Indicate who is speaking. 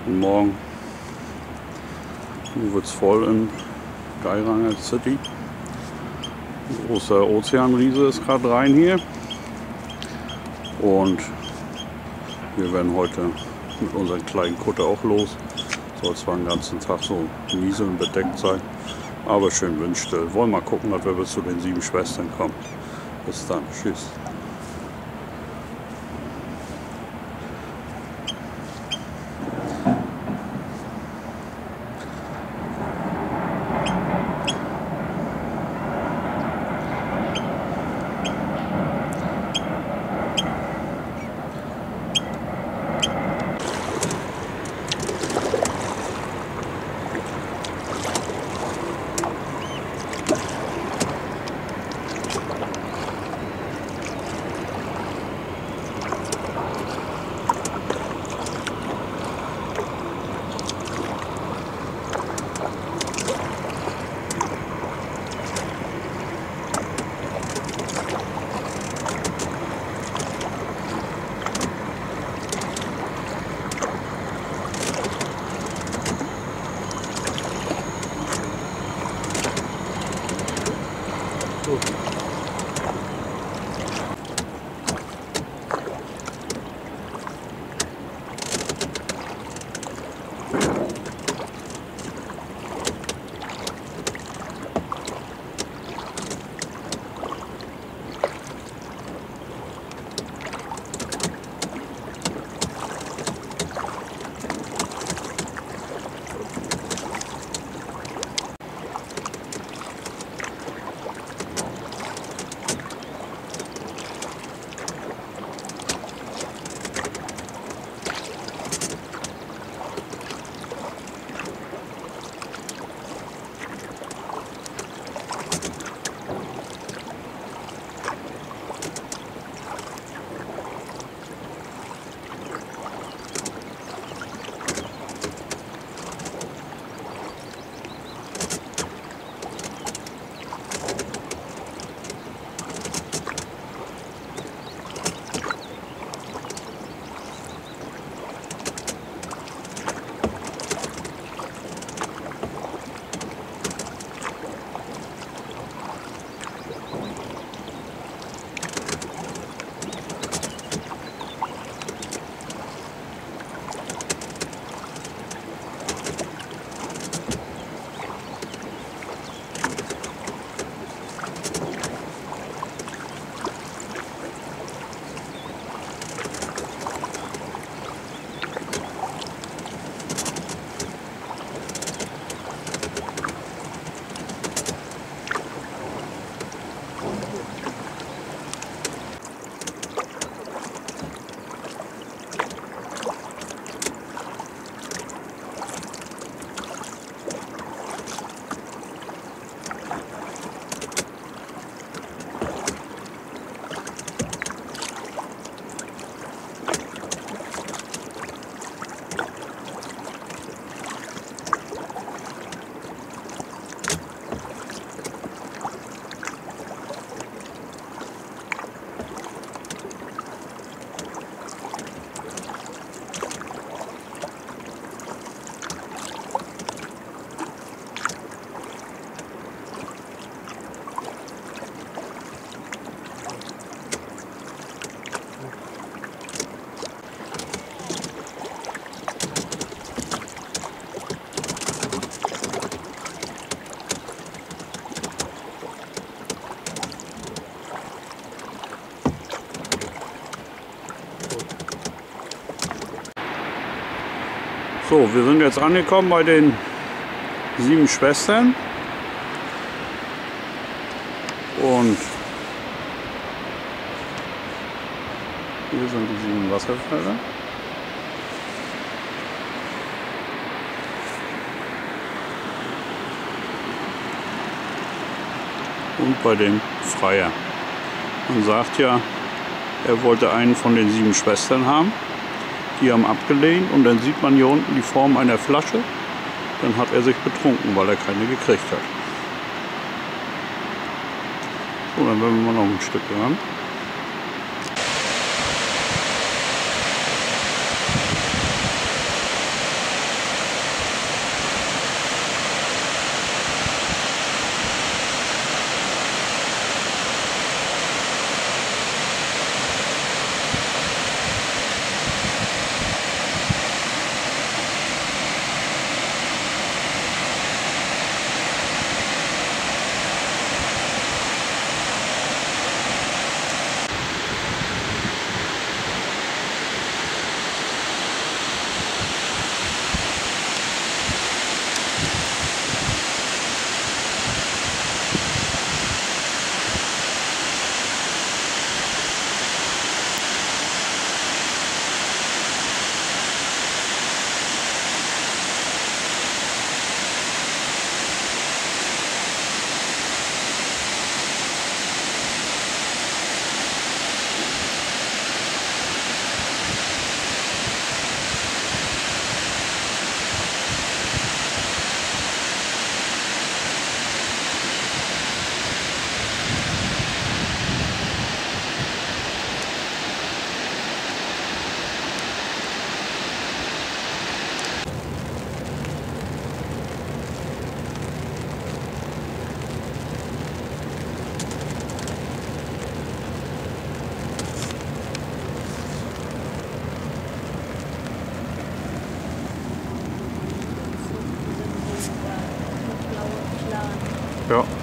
Speaker 1: Guten Morgen. Nun wird es voll in Geiranger City. Ein großer Ozeanriese ist gerade rein hier. Und wir werden heute mit unserem kleinen Kutter auch los. Soll zwar den ganzen Tag so nieseln bedeckt sein, aber schön windstill. Wollen mal gucken, dass wir bis zu den 7 Schwestern kommen. Bis dann. Tschüss. So, wir sind jetzt angekommen bei den 7 Schwestern und hier sind die 7 Wasserfälle. Und bei dem Freier. Man sagt ja, er wollte einen von den 7 Schwestern haben. Die haben abgelehnt und dann sieht man hier unten die Form einer Flasche. Dann hat er sich betrunken, weil er keine gekriegt hat. So, dann werden wir mal noch ein Stück ran. Ja.